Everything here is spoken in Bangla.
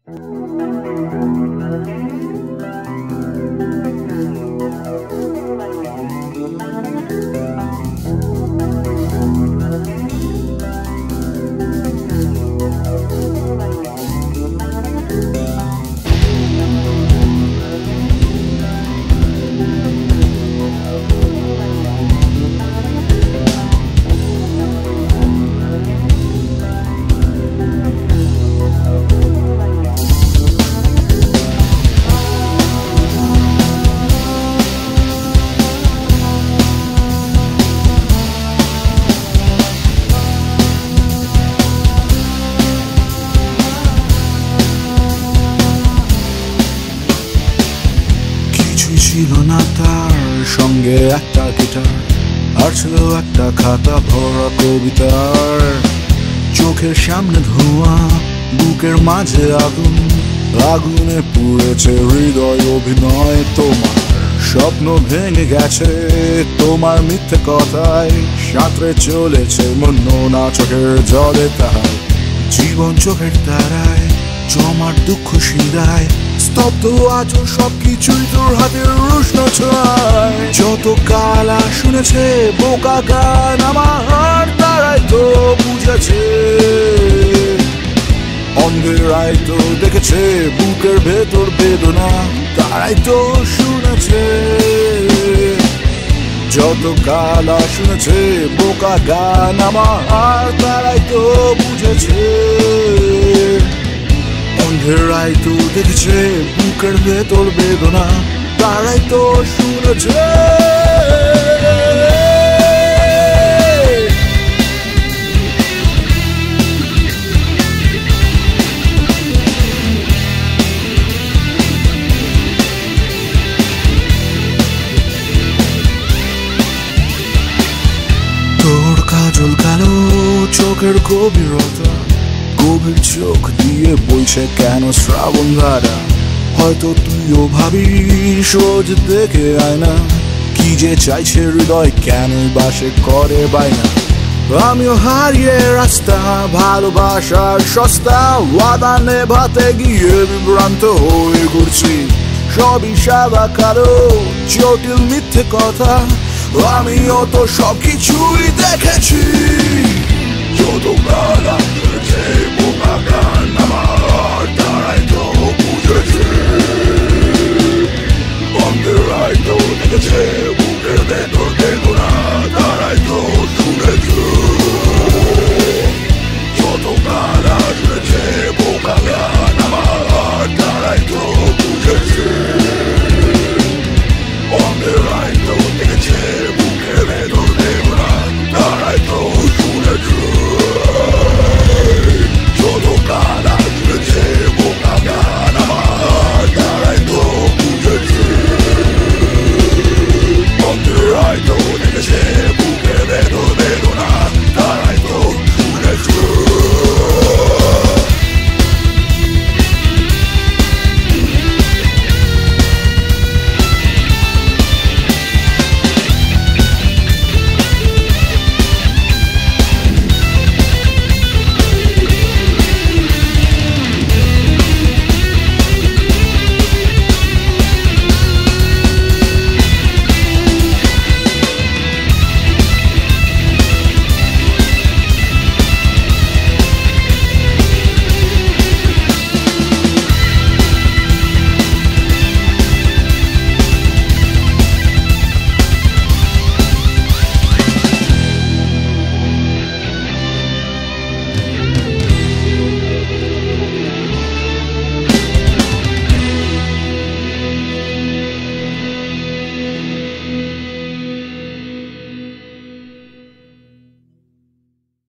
ছিল না তার সঙ্গে একটা গিটার, আর ছিল একটা খাতা ভরা কবিতার। চোখের সামনে ধোঁয়া, বুকের মাঝে আগুন, আগুনে পুড়েছে হৃদয়। অভিনয় তোমার, স্বপ্ন ভেঙে গেছে তোমার মিথ্যে কথায়, সাঁতরে চলেছে মন না চোখের জলে তাহার। জীবন চোখের তারায়, জমার দুঃখ শিরায়, স্তব্ধ আজ সবকিছুই তোর হাতের উষ্ণ ছোঁয়ায়। যত কালা শুনেছে বোকা গান আমার, তারাই তো বুঝেছে। অন্ধেরাই তো দেখেছে বুকের ভেতর বেদনা, তারাই তো শুনেছে। যত কালা শুনেছে বোকা গান আমার, তারাই তো বুঝেছে। অন্ধেরাই তো দেখেছে বুকের ভেতর বেদনা, তারাই তো শুনেছে। তোর কাজল কালো চোখের গভীরতা, গভীর চোখ দিয়ে বইছে কেন শ্রাবণ ধারা। হয়তো তুইও ভাবিস রোজ দেখে আয়না, কি যে চাইছে হৃদয় কেন বাসে করে বায়না। আমিও হারিয়ে রাস্তা, ভালোবাসার সস্তা, ওয়াদা নেভাতে গিয়ে বিভ্রান্ত হয়ে ঘুরছি। সবই সাদা কালো জটিল মিথ্যে কথা, আমিও তো সবকিছুই